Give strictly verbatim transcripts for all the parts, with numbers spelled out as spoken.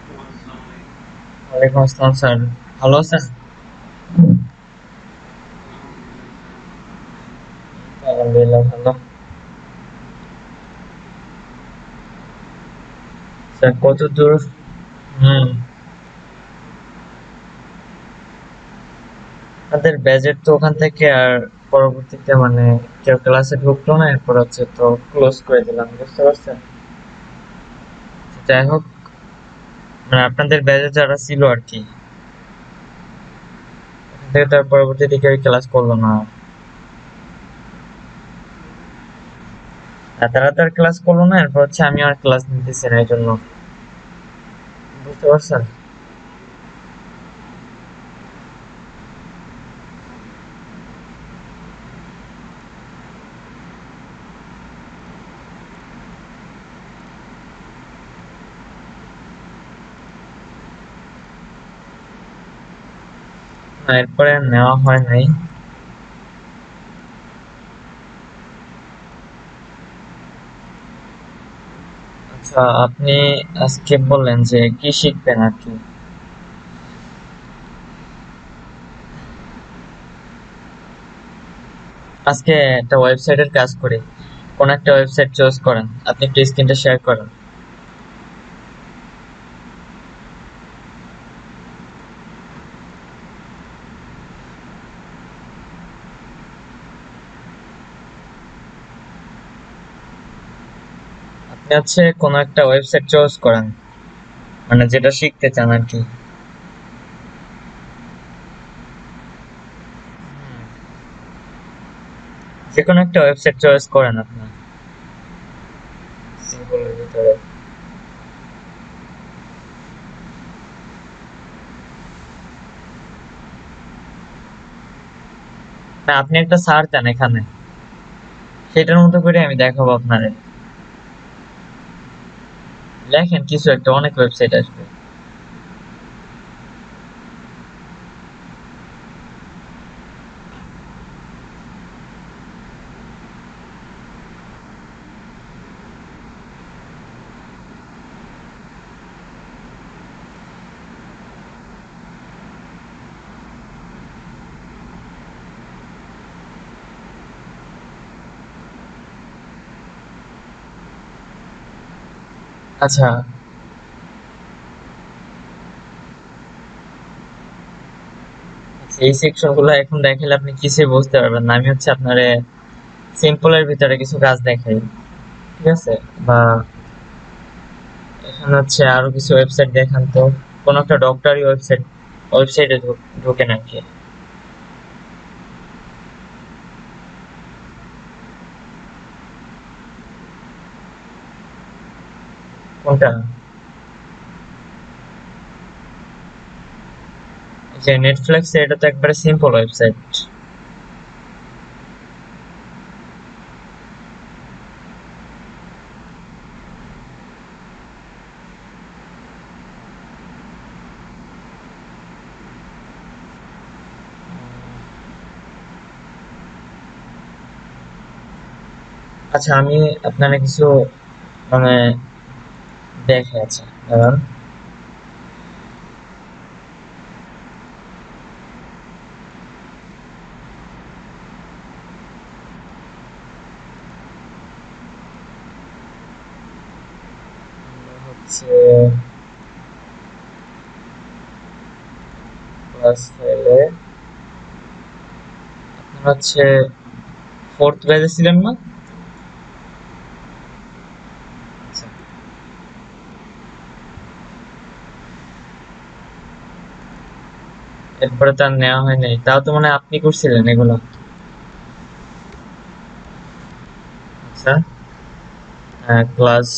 ওয়ালাইকুম আসসালাম স্যার, ভালো আছেন? আলহামদুলিল্লাহ ভালো। স্যার কত দূর? হুম। তাদের ব্যাজেট তো ওখান থেকে আর পরবর্তীতে মানে কেউ ক্লাসে ঢুকলো না, এরপর হচ্ছে তো ক্লোজ করে দিলাম, বুঝতে পারছেন? যাই হোক, মানে আপনাদের ব্যাজে যারা ছিল আর কি, ওখান থেকে তার পরবর্তীতে কেউ ক্লাস করলো না। আর তারা তার ক্লাস করলো না, এরপর হচ্ছে আমি আর ক্লাস নিতেছি না এই জন্য, বুঝতে পারছেন? না, এরপরে আর নেওয়া হয় নাই। আচ্ছা, আপনি আজকে বললেন যে কি শিখবেন আর কি। আজকে একটা ওয়েবসাইটের কাজ করি, কোন একটা ওয়েবসাইট চুজ করেন, আপনি একটু স্ক্রিনটা শেয়ার করেন। আপনি হচ্ছে কোন একটা ওয়েবসাইট চুজ করেন, মানে যেটা শিখতে চান আর কি। যে কোনো একটা ওয়েবসাইট চয়েস করেন আপনি সিম্পলের ভিতরে। না, আপনি একটা সার্চ দেন এখানে, সেটার মতো করে আমি দেখাবো আপনারে। লেখেন কিছু একটা, অনেক ওয়েবসাইট আসবে। আচ্ছা। আচ্ছা, এই সেকশন গুলো এখন দেখালে আপনি কিছুই বুঝতে পারবেন না। আমি হচ্ছে আপনারে সিম্পলের ভিতরে কিছু কাজ দেখাই, ঠিক আছে? বা এখানে হচ্ছে আরো কিছু ওয়েবসাইট দেখান তো, কোন একটা ডক্টরি ওয়েবসাইট, ওয়েবসাইটে ঢোকেন আর কি। কোনটা? যে নেটফ্লিক্স, এটা তো একবারে সিম্পল ওয়েবসাইট। আচ্ছা, আমি আপনার কিছু মানে দেখে আছে, দাঁড়ান। হচ্ছে ক্লাস ফাইলে আপনার হচ্ছে ফোর্থ ব্যাচে ছিলেন না? আচ্ছা, এরপরে তো আর নেওয়া হয় নাই, তাও তো মানে আপনি করছিলেন এগুলো। আচ্ছা। ক্লাস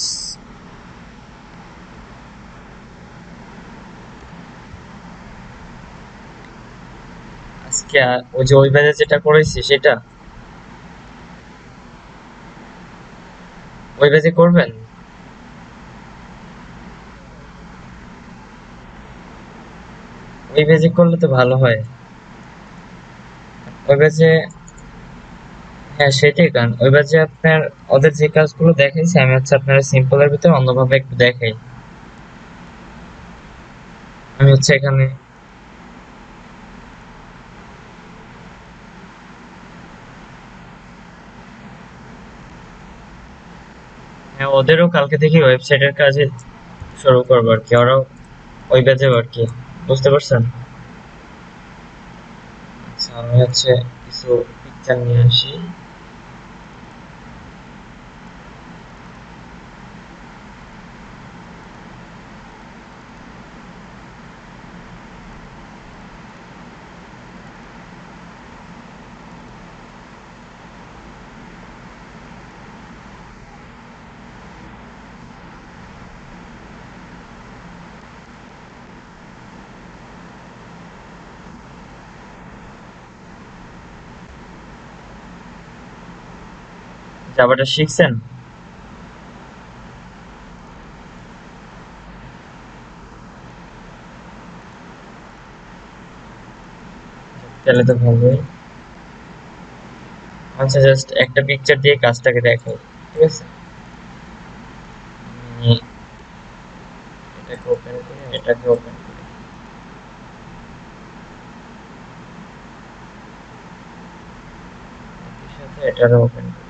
আজকে আ- ওই যে ওই ব্যাচে যেটা করেছি সেটা ওই ব্যাচে করবেন। ওই ব্যাচে করলে তো ভালো হয়। ওই ব্যাচে, হ্যাঁ সেটাই, কারণ ওই ব্যাচে আপনার ওদের যে কাজগুলো দেখাইছে, আমি হচ্ছে আপনার সিম্পলের ভিতরে অন্যভাবে একটু দেখাই। আমি হচ্ছে এখানে হ্যাঁ, ওদেরও কালকে থেকে ওয়েবসাইটের কাজে শুরু করবো আর কি, ওরাও ওই ব্যাচে আর কি, বুঝতে পারছেন? আচ্ছা, আমি হচ্ছে কিছু পিকচার নিয়ে আসি। জাভাটা শিখছেন? তাহলে তো ভালোই। আচ্ছা, জাস্ট একটা পিকচার দিয়ে কাজটাকে দেখাই, ঠিক আছে? আমি এটাকে ওপেন করি, এটাকে ওপেন করি। একই সাথে এটারও ওপেন করি।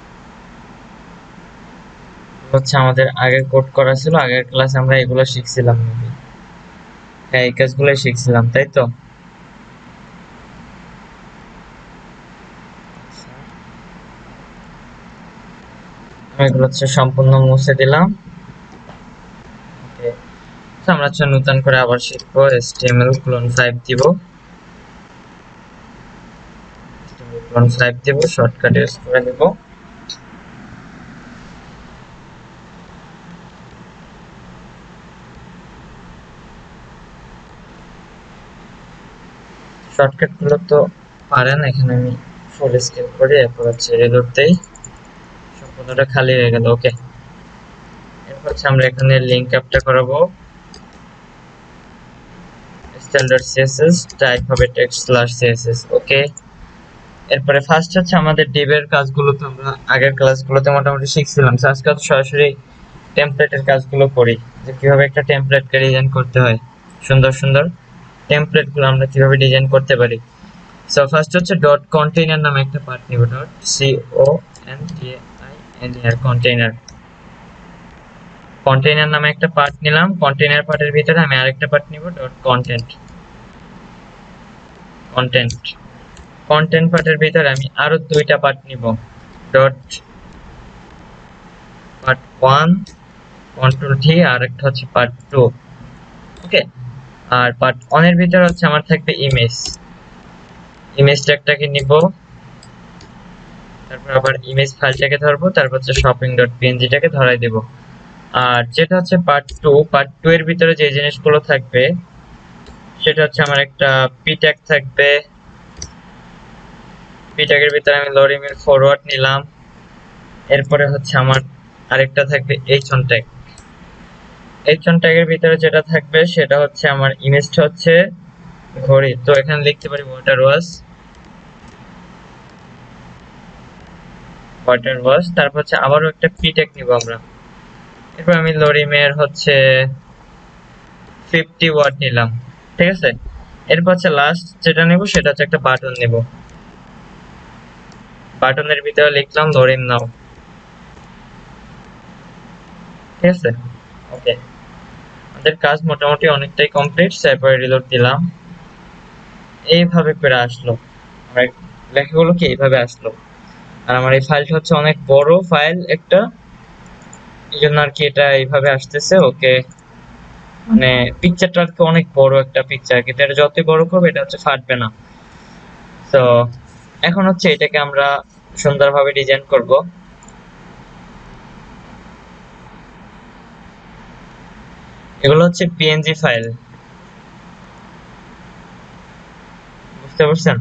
হচ্ছে আমাদের আগের কোড করা ছিল, আগের ক্লাসে আমরা এগুলো শিখছিলাম মেবি। হ্যাঁ, এই কাজগুলোই শিখছিলাম, তাই তো? আচ্ছা, আমি এগুলো হচ্ছে সম্পূর্ণ মুছে দিলাম। ওকে, আমরা হচ্ছে নতুন করে আবার শিখবো এইচটিএমএল ক্লোন ফাইভ দিব। ক্লোন ফাইভ দিব, শর্টকাট ইউজ করে দেব। শর্টকাট গুলো তো পারেন, এখানে আমি ফুল স্কেপ করি, এরপর হচ্ছে রিলোড দেই, সম্পূর্ণটা খালি হয়ে গেল। ওকে, এরপর হচ্ছে আমরা এখানে লিঙ্ক অ্যাপটা করাবো। স্ট্যান্ডার্ড সিএসএস, টাইপ হবে টেক্সট স্ল্যাশ সিএসএস। ওকে, এরপরে ফার্স্ট হচ্ছে আমাদের ডিভের কাজগুলো তো আমরা আগের ক্লাসগুলোতে মোটামুটি শিখছিলাম, আজকে সরাসরি টেমপ্লেটের কাজগুলো করি, যে কিভাবে একটা টেমপ্লেটকে ডিজাইন করতে হয়। সুন্দর সুন্দর টেমপ্লেট গুলো আমরা কিভাবে ডিজাইন করতে পারি। সো ফার্স্ট হচ্ছে ডট কন্টেইনার নামে একটা পার্ট নিব, dot C O N T I N R, container. Container নামে একটা পার্ট নিলাম, কন্টেইনার পার্টের ভিতরে আমি আরেকটা পার্ট নিব, ডট কন্টেন্ট। কন্টেন্ট কন্টেন্ট পার্টের ভিতরে আমি আরো দুইটা পার্ট নিব, dot part one control T, আর একটা হচ্ছে পার্ট টু। ওকে, আর পার্ট ওয়ান এর ভিতরে হচ্ছে আমার থাকবে ইমেজ, ইমেজ ট্যাগটাকে নিব, তারপর আবার ইমেজ ফাইলটাকে ধরবো, তারপর হচ্ছে শপিং ডট পিএনজি টাকে ধরাই দেব। আর যেটা হচ্ছে পার্ট টু, পার্ট টু এর ভিতরে যে জিনিসগুলো থাকবে সেটা হচ্ছে আমার একটা পি ট্যাগ থাকবে, পি ট্যাগের ভিতরে আমি লরিমের ফরওয়ার্ড নিলাম। এরপরে হচ্ছে আমার আরেকটা থাকবে H one tag, H one ট্যাগের ভিতরে যেটা থাকবে সেটা হচ্ছে আমার ইমেজটা হচ্ছে ঘড়ি, তো এখানে লিখতে পারি ওয়াটার ওয়াশ, ওয়াটার ওয়াশ। তারপর হচ্ছে আবারও একটা পি ট্যাগ নিব আমরা, এরপর আমি লরিমের হচ্ছে ফিফটি ওয়াট নিলাম, ঠিক আছে? এরপর হচ্ছে লাস্ট যেটা নেব সেটা হচ্ছে একটা বাটন নেব, বাটনের ভিতরে লিখলাম লরিম নাও, ঠিক আছে? ওকে, আমাদের কাজ মোটামুটি অনেকটাই কমপ্লিট। তারপরে রিলোড দিলাম, এইভাবে করে আসলো, আমার লেখাগুলো কি এইভাবে আসলো। আর আমার এই ফাইলটা হচ্ছে অনেক বড় ফাইল একটা, এই জন্য আর কি এটা এইভাবে আসতেছে। ওকে, মানে পিকচারটা আর কি অনেক বড় একটা পিকচার, কিন্তু এটা যতই বড় করবে এটা হচ্ছে ফাটবে না। তো এখন হচ্ছে এটাকে আমরা সুন্দরভাবে ডিজাইন করব। এগুলো হচ্ছে পিএনজি ফাইল, বুঝতে পারছেন?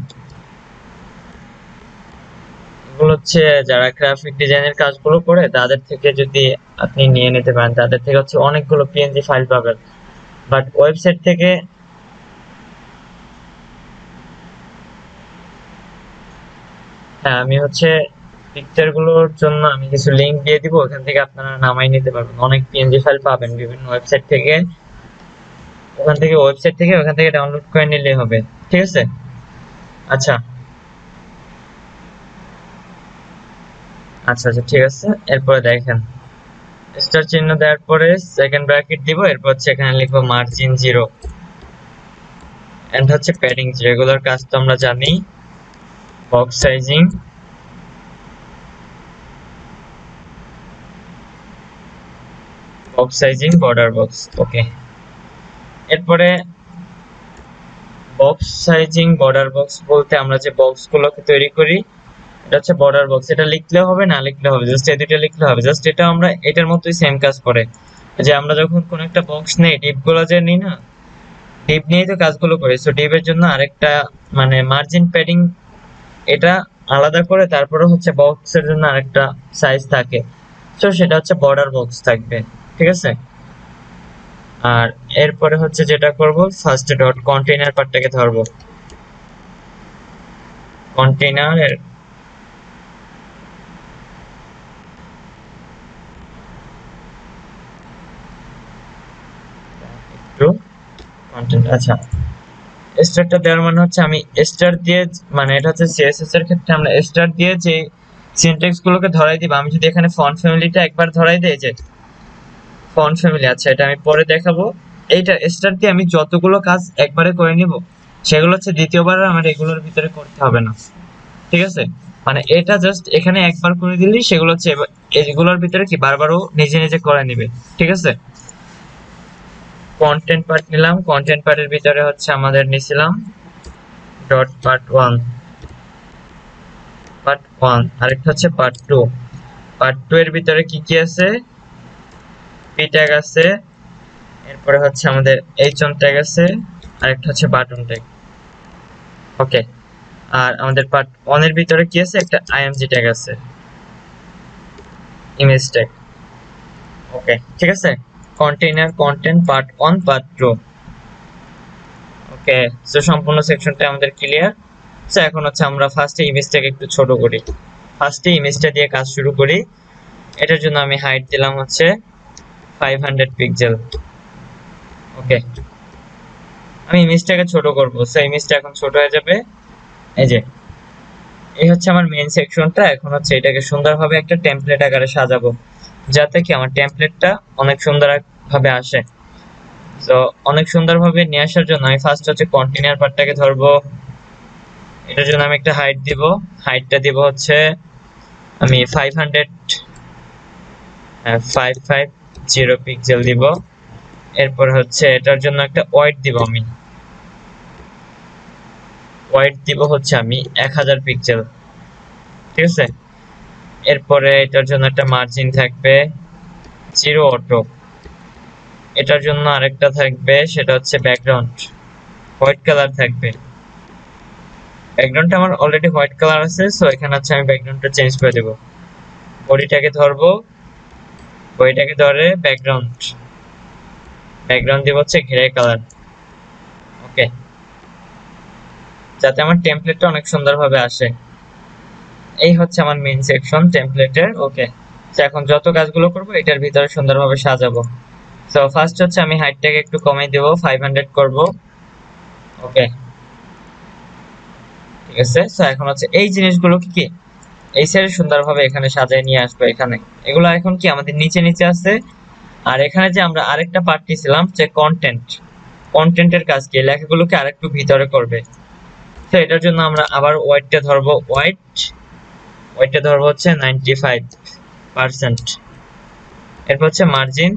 এগুলো হচ্ছে যারা গ্রাফিক ডিজাইনের কাজগুলো করে তাদের থেকে যদি আপনি নিয়ে নিতে পারেন, তাদের থেকে হচ্ছে অনেকগুলো পিএনজি ফাইল পাবেন, বাট ওয়েবসাইট থেকে হ্যাঁ, আমি হচ্ছে পিকচার গুলোর জন্য আমি কিছু লিংক দিয়ে দিব, ওখান থেকে আপনারা নামাই নিতে পারবেন, অনেক পিএনজি ফাইল পাবেন বিভিন্ন ওয়েবসাইট থেকে। ওখান থেকে ওয়েবসাইট থেকে ওখান থেকে ডাউনলোড করে নিলেই হবে, ঠিক আছে। আচ্ছা আচ্ছা আচ্ছা ঠিক আছে। এরপরে দেখেন স্টার চিহ্ন দেওয়ার পরে সেকেন্ড ব্র্যাকেট দিব, এরপর হচ্ছে এখানে লিখবো মার্জিন জিরো এন্ড হচ্ছে প্যাডিং জিরো। এগুলোর কাজ তো আমরা জানি, box sizing, box sizing, border box. Okay, এরপরে বক্স সাইজিং বর্ডার বক্স বলতে আমরা যে বক্স গুলোকে তৈরি করি এটা হচ্ছে বর্ডার বক্স। এটা লিখলেও হবে না লিখলেও হবে, জাস্ট এই দুটো লিখলে হবে। জাস্ট এটা আমরা এটার মতোই সেম কাজ করে, যে আমরা যখন কোন একটা বক্স নেই ডিপ গুলো যে নিই না, ডিপ নিয়েই তো কাজগুলো করি। সো ডিপের জন্য আরেকটা মানে মার্জিন প্যাডিং এটা আলাদা করে, তারপরে হচ্ছে বক্সের জন্য আরেকটা সাইজ থাকে, তো সেটা হচ্ছে বর্ডার বক্স থাকবে, ঠিক আছে। আর এরপরে হচ্ছে যেটা করব, ফার্স্টে ডট কন্টেইনার পার্টটাকে ধরবো, কন্টেইনার এর একটু কন্টেন্ট। আচ্ছা, স্টারটা দেওয়ার মানে হচ্ছে আমি স্টার দিয়ে, মানে এটা হচ্ছে সিএসএস এর ক্ষেত্রে আমরা স্টার দিয়ে যে সিনট্যাক্স গুলোকে ধরাই দিব। আমি যদি এখানে ফন্ট ফ্যামিলিটা একবার ধরাই দেই, যে ফন্ট ফ্যামিলি, আচ্ছা এটা আমি পরে দেখাবো। এইটা স্টার দিয়ে আমি যতগুলো কাজ একবারে করে নিব, সেগুলো হচ্ছে দ্বিতীয়বার আমার এগুলোর ভিতরে করতে হবে না, ঠিক আছে। মানে এটা জাস্ট এখানে একবার করে দিলেই সেগুলো হচ্ছে এগুলোর ভিতরে কি বারবারও নিজে নিজে করে নিবে, ঠিক আছে। কন্টেন্ট পার্ট নিলাম, কন্টেন্ট পার্টের ভিতরে হচ্ছে আমাদের নিছিলাম dot part one, part one, আরেকটা হচ্ছে পার্ট টু। পার্ট টু এর ভিতরে কি কি আছে, পি ট্যাগ আছে, এরপরে হচ্ছে আমাদের এইচ অন ট্যাগ আছে, আরেকটা হচ্ছে বাটন ট্যাগ। ওকে, আর আমাদের পার্ট ওয়ান এর ভিতরে কি আছে, একটা আইএমজি ট্যাগ আছে, ইমেজ ট্যাগ। ওকে, ঠিক আছে। Container content part one part two. Okay, so সম্পূর্ণ সেকশনটা আমাদের ক্লিয়ার। সো এখন হচ্ছে আমরা ফার্স্টে ইমেজটাকে একটু ছোট করি, ফার্স্টে ইমেজটা দিয়ে কাজ শুরু করি। এটার জন্য আমি হাইট দিলাম হচ্ছে ফাইভ হান্ড্রেড পিক্সেল। ওকে, আমি ইমেজটাকে ছোট করব, সো ইমেজটা এখন ছোট হয়ে যাবে। এই যে এই হচ্ছে আমার মেইন সেকশনটা। এখন হচ্ছে এটাকে সুন্দরভাবে একটা টেমপ্লেট আকারে সাজাবো, যাতে কি আমার টেমপ্লেটটা অনেক সুন্দরভাবে আসে। তো অনেক সুন্দরভাবে নিয়ে আসার জন্য আমি ফার্স্ট হচ্ছে কন্টেইনার পার্টটাকে ধরবো। এটার জন্য আমি একটা হাইট দিব, হাইটটা দিব হচ্ছে আমি five hundred five five zero pixel দিব। এরপর হচ্ছে এটার জন্য একটা ওয়েট দিব, আমি ওয়েট দিব হচ্ছে আমি এক হাজার পিক্সেল, ঠিক আছে। এরপরে এটার জন্য একটা মার্জিন থাকবে জিরো অটো। এটার জন্য আরেকটা থাকবে, সেটা হচ্ছে ব্যাকগ্রাউন্ড, হোয়াইট কালার থাকবে। ব্যাকগ্রাউন্ডটা আমার অলরেডি হোয়াইট কালার আছে, সো এখানে হচ্ছে আমি ব্যাকগ্রাউন্ডটা চেঞ্জ করে দেব। বডিটাকে ধরবো, বডিটাকে ধরে ব্যাকগ্রাউন্ড, ব্যাকগ্রাউন্ড দিব হচ্ছে গ্রে কালার। ওকে, যাতে আমার টেমপ্লেটটা অনেক সুন্দরভাবে আসে। এই হচ্ছে আমার মেইন সেকশন টেমপ্লেটের। ওকে, তো এখন যত কাজগুলো করব এটার ভিতরে সুন্দরভাবে সাজাবো। সো ফার্স্ট হচ্ছে আমি হাইটটাকে একটু কমিয়ে দেব, ফাইভ হান্ড্রেড করব। ওকে, ঠিক আছে। সো এখন হচ্ছে এই জিনিসগুলো কি কি এই সাইডে সুন্দরভাবে এখানে সাজায় নিয়ে আসবো। এখানে এগুলো এখন কি আমাদের নিচে নিচে আছে। আর এখানে যে আমরা আরেকটা পার্ট নিয়েছিলাম যে কন্টেন্ট, কন্টেন্টের কাজ কি লেখাগুলোকে আরেকটু ভিতরে করবে। তো এটার জন্য আমরা আবার ওয়াইটটা ধরবো, ওয়াইট ওয়াইটটা ধরবো হচ্ছে নাইনটি ফাইভ পার্সেন্ট। এরপর হচ্ছে মার্জিন,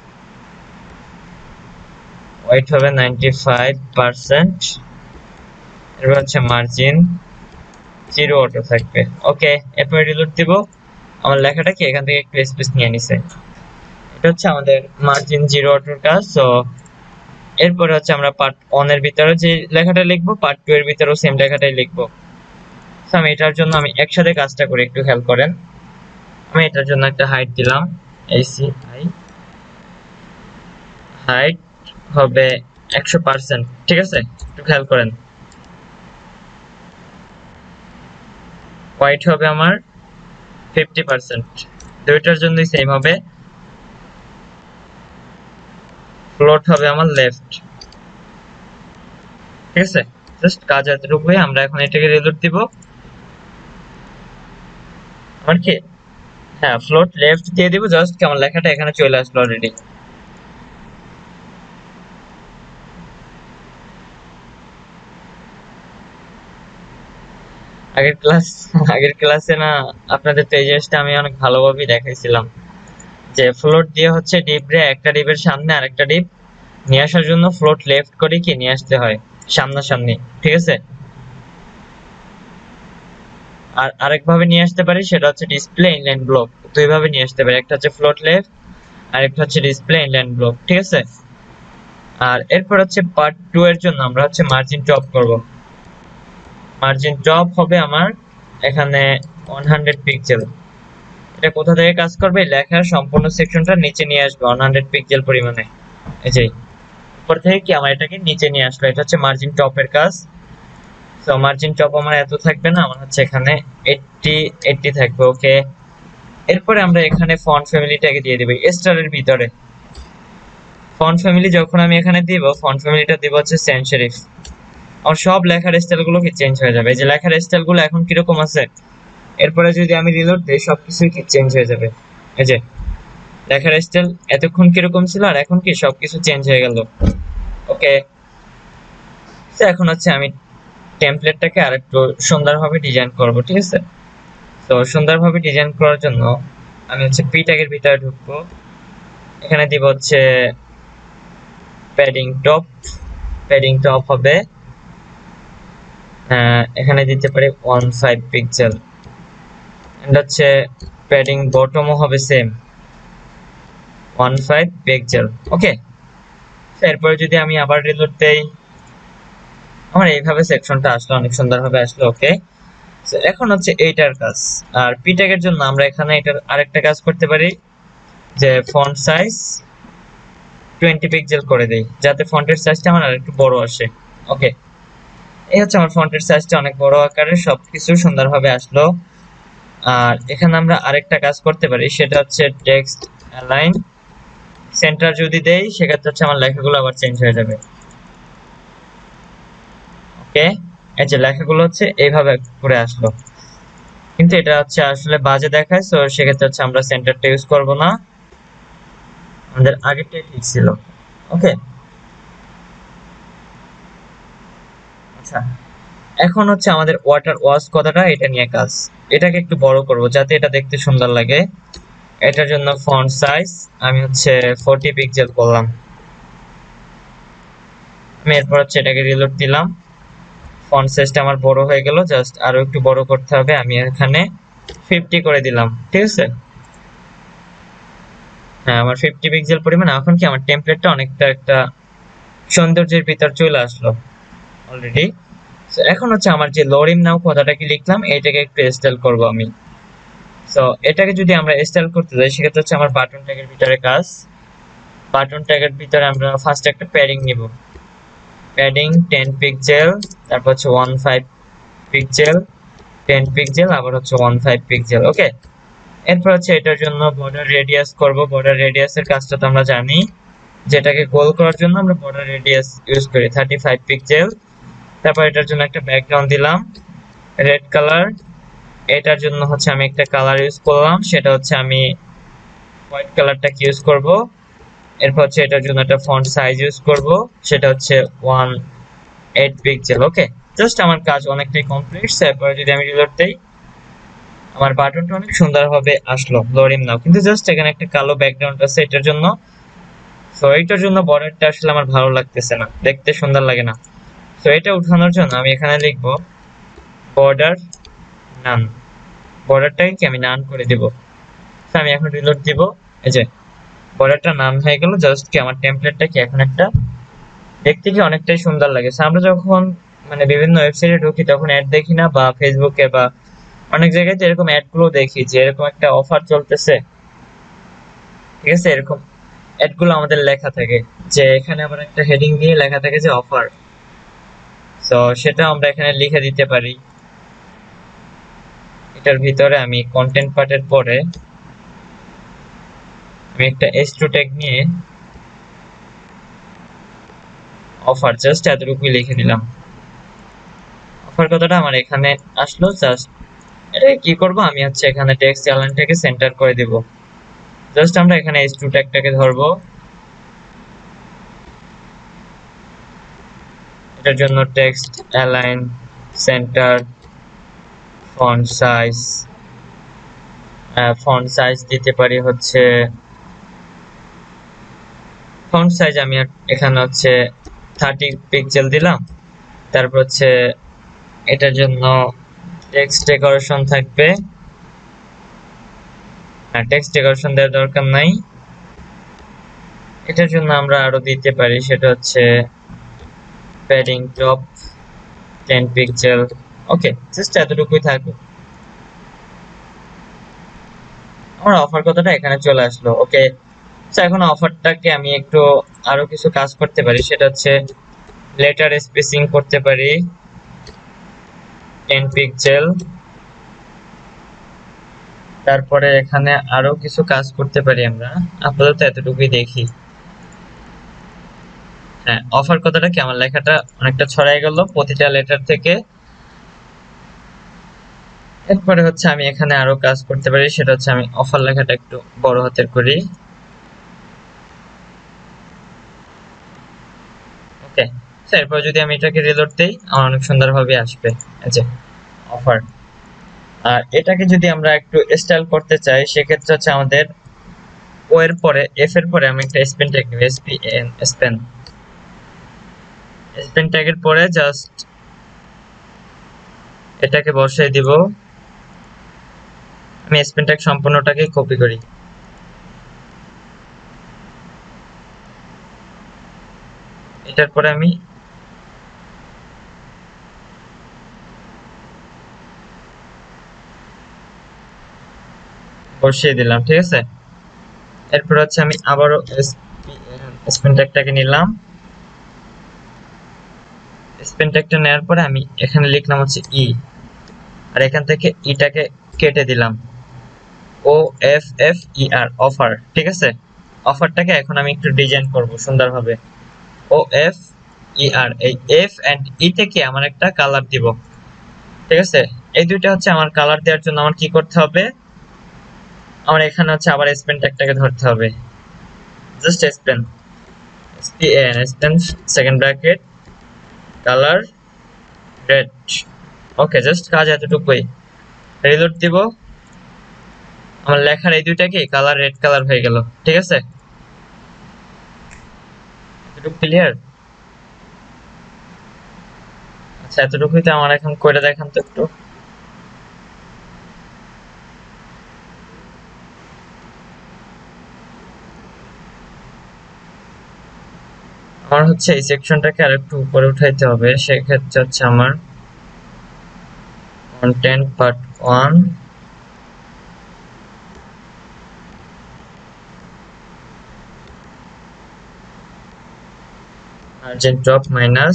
ওয়াইট হবে নাইনটি ফাইভ পার্সেন্ট। এরপর হচ্ছে মার্জিন জিরো অটো থাকবে। ওকে, এরপর রিলোড দিব। আমার লেখাটা কি এখান থেকে একটু স্পেস নিয়ে নিছে। এটা হচ্ছে আমাদের মার্জিন জিরো অটোর কাজ। সো এরপরে হচ্ছে আমরা পার্ট ওয়ান এর ভিতরে যে লেখাটা লিখবো, পার্ট টু এর ভিতরেও সেম লেখাটাই লিখবো। সো আমি এটার জন্য আমি একসাথে কাজটা করি, একটু খেয়াল করেন। আমি এটার জন্য একটা হাইট দিলাম, এসি আই, হাইট হবে একশো পার্সেন্ট, ঠিক আছে। একটু খেয়াল করেন। হোয়াইট হবে আমার ফিফটি পার্সেন্ট, দুইটার জন্যই সেম হবে। ফ্লোট হবে আমার লেফট, ঠিক আছে, জাস্ট কাজ এতটুকুই। আমরা এখন এটাকে রিলোড দিব। আমার কি, হ্যাঁ ফ্লোট লেফট দিয়ে দিব, জাস্ট কি আমার লেখাটা এখানে চলে আসলো অলরেডি। আগের ক্লাস আগের ক্লাসে না আপনাদের তো এই জিনিসটা আমি অনেক ভালোভাবে দেখাইছিলাম, যে ফ্লোট দিয়ে হচ্ছে ডিপ রে একটা ডিপের সামনে আরেকটা ডিপ নিয়ে আসার জন্য ফ্লোট লেফট করে কি নিয়ে আসতে হয় সামনাসামনি, ঠিক আছে। আর আরেক ভাবে নিয়ে আসতে পারি, সেটা হচ্ছে ডিসপ্লে ইনলাইন ব্লক। দুই ভাবে নিয়ে আসতে পারি, একটা হচ্ছে ফ্লোট লেফট আর একটা হচ্ছে ডিসপ্লে ইনলাইন ব্লক, ঠিক আছে। আর এরপর হচ্ছে পার্ট টু এর জন্য আমরা হচ্ছে মার্জিন টপ করব। মার্জিন টপ হবে আমার এখানে হান্ড্রেড পিক্সেল। এটা কোথা থেকে কাজ করবে, লেখার সম্পূর্ণ সেকশনটা নিচে নিয়ে আসবে হান্ড্রেড পিক্সেল পরিমাণে। এই যে উপর থেকে কি আমার এটাকে নিচে নিয়ে আসলো, এটা হচ্ছে মার্জিন টপের কাজ। তো মার্জিন টপ আমার এত থাকবে না, আমার হচ্ছে এখানে এইট্টি এইট্টি থাকবে, ওকে। এরপরে আমরা এখানে ফন্ট ফ্যামিলিটাকে দিয়ে দিব স্টারের ভিতরে। ফন্ট ফ্যামিলি যখন আমি এখানে দিব, ফন্ট ফ্যামিলিটা দিব হচ্ছে সেন্স সেরিফ। আর সব লেখার স্টাইল গুলো কি চেঞ্জ হয়ে যাবে, এই যে লেখার স্টাইল গুলো এখন কিরকম আছে, এরপরে যদি আমি রিলোড দিই সবকিছুই কি চেঞ্জ হয়ে যাবে। এই যে লেখার স্টাইল এতক্ষণ কিরকম ছিল আর এখন কি সবকিছু চেঞ্জ হয়ে গেল, ওকে। তো এখন হচ্ছে আমি টেমপ্লেটটাকে আরেকটু সুন্দরভাবে ডিজাইন করব, ঠিক আছে। তো সুন্দরভাবে ডিজাইন করার জন্য আমি হচ্ছে পি ট্যাগের ভিতরে ঢুকবো। এখানে দিব হচ্ছে প্যাডিং টপ। প্যাডিং টপ হবে এখানে দিতে পারি ওয়ান ফাইভ পিক্সেল। এন্ড হচ্ছে প্যাডিং বটমও হবে same one five pixel, okay. এরপরে যদি আমি আবার রিলোড দেই, আমার এইভাবে সেকশনটা আসলো, অনেক সুন্দরভাবে আসলো, ওকে। এখন হচ্ছে এইটার কাজ। আর পি ট্যাগের জন্য আমরা এখানে এটার আরেকটা কাজ করতে পারি, যে ফন্ট সাইজ টোয়েন্টি পিক্সেল করে দেই, যাতে ফন্টের সাইজটা আমার আরেকটু বড় আসে, ওকে। এই হচ্ছে আমার ফন্টের সাইজটা অনেক বড় আকারে সবকিছু সুন্দরভাবে আসলো। আর এখানে আমরা আরেকটা কাজ করতে পারি, সেটা হচ্ছে টেক্সট অ্যালাইন সেন্টার যদি দেই, সেক্ষেত্রে হচ্ছে আমার লেখাগুলো আবার চেঞ্জ হয়ে যাবে, ওকে। এই যে লেখাগুলো হচ্ছে এইভাবে করে আসলো, কিন্তু এটা হচ্ছে আসলে বাজে দেখায়, তো সেক্ষেত্রে হচ্ছে আমরা সেন্টারটা ইউজ করব না, আমাদের আগেরটাই ঠিক ছিল, ওকে। আচ্ছা, এখন হচ্ছে আমাদের ওয়াটার ওয়াশ কথাটা, এটা নিয়ে কাজ। এটাকে একটু বড় করব যাতে এটা দেখতে সুন্দর লাগে। এটার জন্য ফন্ট সাইজ আমি হচ্ছে ফোরটি পিক্সেল করলাম। আমি এরপর হচ্ছে এটাকে রিলোড দিলাম, ফন্ট সাইজটা আমার বড় হয়ে গেল, জাস্ট আরো একটু বড় করতে হবে, আমি এখানে ফিফটি করে দিলাম, ঠিক আছে। হ্যাঁ, আমার ফিফটি পিক্সেল পরিমাণ। এখন কি আমার টেমপ্লেটটা অনেকটা একটা সৌন্দর্যের ভিতর চলে আসলো অলরেডি। এখন হচ্ছে আমার যে লরিম নাও কথাটা কি লিখলাম, এটাকে একটু স্টাইল করব আমি। তো এটাকে যদি আমরা স্টাইল করতে যাই, সেক্ষেত্রে হচ্ছে আমার বাটন ট্যাগের ভিতরে কাজ। বাটন ট্যাগের ভিতরে আমরা ফার্স্ট একটা প্যাডিং নিব, প্যাডিং টেন পিক্সেল, তারপর হচ্ছে one five pixel, ten pixel, আবার হচ্ছে ওয়ান ফাইভ পিক্সেল, ওকে। এরপর হচ্ছে এটার জন্য বর্ডার রেডিয়াস করব। বর্ডার রেডিয়াসের কাজটা তো আমরা জানি, যেটাকে গোল করার জন্য আমরা বর্ডার রেডিয়াস ইউজ করি থার্টি ফাইভ পিক্সেল। তারপর এটার জন্য একটা ব্যাকগ্রাউন্ড দিলাম রেড কালার। এটার জন্য হচ্ছে আমি একটা কালার ইউজ করলাম, সেটা হচ্ছে আমি হোয়াইট কালারটাকে ইউজ করব। এরপর হচ্ছে এটার জন্য একটা ফন্ট সাইজ ইউজ করব, সেটা হচ্ছে one eight pixel, okay. Just আমার কাজ অনেকটাই কমপ্লিট। এরপরে যদি আমি রিলোড দেই, আমার বাটনটা অনেক সুন্দরভাবে আসলো লরিম নাও, কিন্তু জাস্ট এখানে একটা কালো ব্যাকগ্রাউন্ড আছে এটার জন্য। তো এইটার জন্য বর্ডারটা আসলে আমার ভালো লাগতেছে না, দেখতে সুন্দর লাগে না। তো এটা উঠানোর জন্য আমি এখানে লিখব বর্ডার নান। বর্ডারটাকে কি আমি নান করে দিব। তো আমি এখন রিলোড দিব, এই যে বর্ডারটা নান হয়ে গেল। জাস্ট কি আমার টেমপ্লেটটা কি এখন একটা দেখতে কি অনেকটাই সুন্দর লাগে। আমরা যখন মানে বিভিন্ন ওয়েবসাইটে ঢুকি তখন অ্যাড দেখি না, বা ফেসবুকে বা অনেক জায়গায় এরকম অ্যাড গুলো দেখি যে এরকম একটা অফার চলতেছে, ঠিক আছে। এরকম অ্যাড গুলো আমাদের লেখা থাকে, যে এখানে আবার একটা হেডিং দিয়ে লেখা থাকে যে অফার। তো সেটা আমরা এখানে লিখে দিতে পারি। এটার ভিতরে আমি কন্টেন্ট পার্টের পরে আমি একটা এস টু ট্যাগ নিয়ে অফার জাস্ট এতটুকুই লিখে দিলাম। অফার কথাটা আমার এখানে আসলো। জাস্ট এটা কি করব, আমি হচ্ছে এখানে টেক্সট অ্যালাইনটাকে সেন্টার করে দিব। জাস্ট আমরা এখানে এইচ টু ট্যাগটাকে ধরবো, এটার জন্য text align center font size, font size দিতে পারি হচ্ছে, ফন্ট সাইজ আমি এখানে হচ্ছে থার্টি পিক্সেল দিলাম। তারপর হচ্ছে এটার জন্য টেক্সট ডেকোরেশন থাকবে, হ্যাঁ টেক্সট ডেকোরেশন দেওয়ার দরকার নাই। এটার জন্য আমরা আরো দিতে পারি, সেটা হচ্ছে padding top ten pixel. Okay, just এতটুকুই থাকবে। আমার অফার কথাটা এখানে চলে আসলো। ওকে, এখন অফারটাকে আমি একটু আরো কিছু কাজ করতে পারি, সেটা হচ্ছে লেটার স্পেসিং করতে পারি টেন পিক্সেল। তারপরে এখানে আরো কিছু কাজ করতে পারি আমরা, আপাতত এতটুকুই দেখি। হ্যাঁ, অফার কথাটা কি আমার লেখাটা অনেকটা ছড়াই গেল প্রতিটা লেটার থেকে। এরপরে হচ্ছে আমি এখানে আরো কাজ করতে পারি, সেটা হচ্ছে আমি অফার লেখাটা একটু বড় হাতের করি। ওকে, এরপর যদি আমি এটাকে রিলোড দেই, আমার অনেক সুন্দরভাবে আসবে এই যে অফার। আর এটাকে যদি আমরা একটু স্টাইল করতে চাই, সেক্ষেত্রে হচ্ছে আমাদের ও এর পরে এফ এর পরে আমি একটা স্পেন ট্যাগ নিব, S P N span. Span ট্যাগের পরে জাস্ট এটাকে বসাই দিব। আমি স্পেন ট্যাগ সম্পূর্ণটাকে কপি করি, এটার পরে আমি বসিয়ে দিলাম, ঠিক আছে। এরপর হচ্ছে আমি আবারও স্পেন ট্যাগটাকে নিলাম। স্পেন ট্যাগটা নেওয়ার পরে আমি এখানে লিখলাম হচ্ছে ই, আর এখান থেকে ইটাকে কেটে দিলাম, O F F E R, offer, ঠিক আছে। অফারটাকে এখন আমি একটু ডিজাইন করব সুন্দরভাবে। ও এফ ই আর, এই এফ এন্ড ই থেকে আমার একটা কালার দিব, ঠিক আছে। এই দুইটা হচ্ছে আমার কালার দেওয়ার জন্য আমার কি করতে হবে, আমার এখানে হচ্ছে আবার স্পেন ট্যাগটাকে ধরতে হবে। Just span S P N span second bracket colour red. Okay, just কাজ এতটুকুই। রিলোড দিব, আমার লেখার এই দুইটা কি কালার রেড কালার হয়ে গেল, ঠিক আছে। এতটুকু ক্লিয়ার? আচ্ছা, এতটুকুই তো আমার এখন করে দেখান তো একটু। আমার হচ্ছে এই সেকশনটাকে আর একটু উপরে উঠাইতে হবে, সেক্ষেত্রে হচ্ছে আমার content part one, margin top minus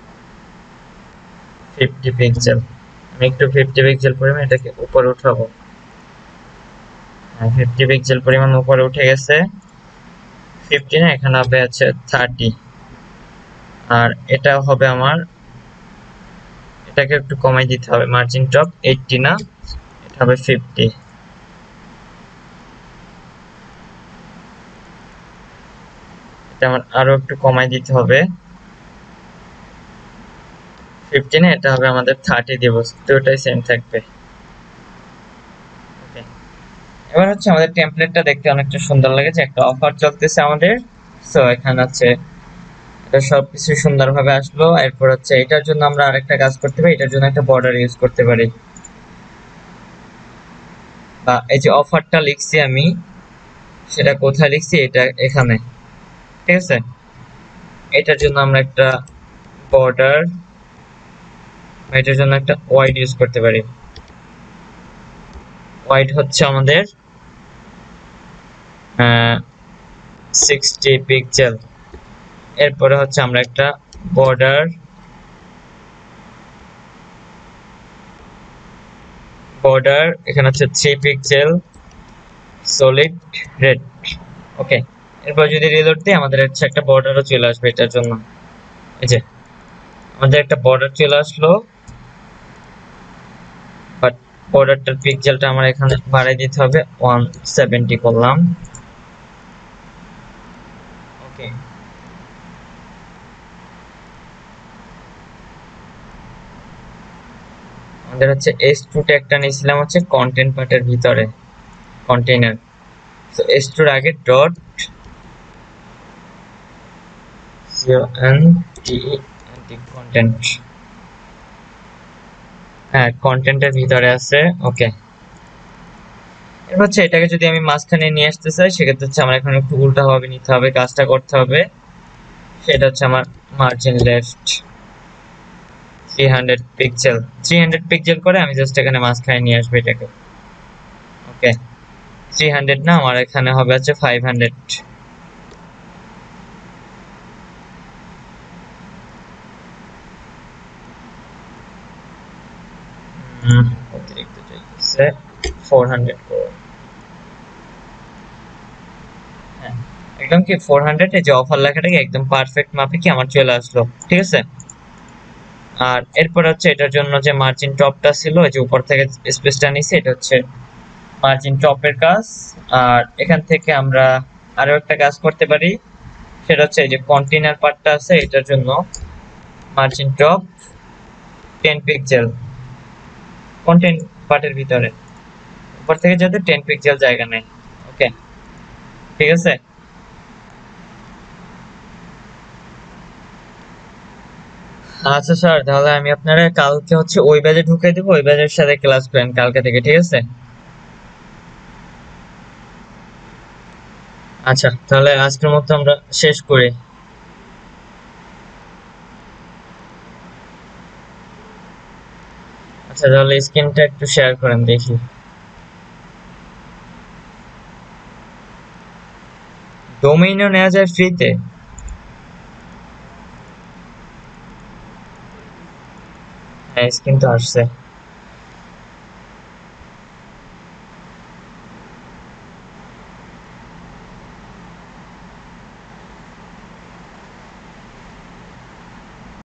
fifty pixel. আমি একটু ফিফটি পিক্সেল পরিমাণ এটাকে উপরে উঠাবো। হ্যাঁ, ফিফটি পিক্সেল পরিমাণ উপরে উঠে গেছে। ফিফটি না, এখানে হবে আছে থার্টি। আর এটা হবে আমার, এটাকে একটু কমাই দিতে হবে, মার্জিন টপ এইটটি না, এটা হবে ফিফটি। এটা আমার আরো একটু কমাই দিতে হবে, ফিফটি না, এটা হবে আমাদের থার্টি দিব, দুটোই সেম থাকবে। ওকে, এবার হচ্ছে আমাদের টেমপ্লেটটা দেখতে অনেকটা সুন্দর লাগে, যে একটা অফার চলতেছে আমাদের। সো এখানে হচ্ছে এটা সবকিছু সুন্দরভাবে আসলো। এরপর হচ্ছে এটার জন্য আমরা আরেকটা কাজ করতে পারি, এটার জন্য একটা বর্ডার ইউজ করতে পারি। বা এই যে অফারটা লিখছি আমি, সেটা কোথায় লিখছি, এটা এখানে, ঠিক আছে। এটার জন্য আমরা একটা বর্ডার, এটার জন্য একটা ওয়াইড ইউজ করতে পারি। ওয়াইড হচ্ছে আমাদের সিক্সটি পিক্সেল। এরপরে হচ্ছে আমরা একটা বর্ডার, বর্ডার এখানে হচ্ছে three pixel solid red. Okay, এরপর যদি রিলোড দিই, আমাদের হচ্ছে একটা বর্ডারও চলে আসবে এটার জন্য। এই যে আমাদের একটা বর্ডার চলে আসলো। বর্ডারটার পিক্সেলটা আমার এখানে বাড়াই দিতে হবে, ওয়ান সেভেন্টি করলাম। ওকে, আমাদের হচ্ছে এস টু ট্যাগটা নিয়েছিলাম হচ্ছে কন্টেন্ট পার্টের ভিতরে, কন্টেইনার। তো এস টুর আগে ডট কন্টেন্ট, হ্যাঁ কন্টেন্টের ভিতরে আছে। ওকে, এবার হচ্ছে এটাকে যদি আমি মাঝখানে নিয়ে আসতে চাই সেক্ষেত্রে হচ্ছে আমার এখন একটু উল্টা ভাবে নিতে হবে, কাজটা করতে হবে। সেটা হচ্ছে আমার margin left three hundred pixel, three hundred pixel করে আমি জাস্ট এখানে মাঝখানে নিয়ে আসবো এটাকে। ওকে, থ্রি হান্ড্রেড না, আমার এখানে হবে হচ্ছে ফাইভ হান্ড্রেড। অতিরিক্ত চাইতেছে, ফোর হান্ড্রেড করে। হ্যাঁ, একদম কি ফোর হান্ড্রেড, এই যে অফার লেখাটাকে একদম পারফেক্ট মাপে কি আমার চলে আসলো, ঠিক আছে। আর এরপর হচ্ছে এটার জন্য যে মার্জিন টপটা ছিল, এই যে উপর থেকে স্পেসটা নিছি, এটা হচ্ছে মার্জিন টপের কাজ। আর এখান থেকে আমরা আরো একটা কাজ করতে পারি, সেটা হচ্ছে এই যে কন্টেইনার পার্টটা আছে এটার জন্য margin top ten pixel, content পার্টের ভিতরে উপর থেকে যাতে টেন পিক্সেল জায়গা নেয়। ওকে, ঠিক আছে। আচ্ছা স্যার, তাহলে আমি আপনারা কালকে হচ্ছে ওই ব্যাচে ঢুকে দিব, ওই ব্যাচের সাথে ক্লাস করেন কালকে থেকে, ঠিক আছে। আচ্ছা, তাহলে আজকের মতো আমরা শেষ করি। আচ্ছা, তাহলে স্ক্রিনটা একটু শেয়ার করেন দেখি। ডোমেইনও নেওয়া যায় ফ্রিতে? হ্যাঁ, স্ক্রিন তো আসছে।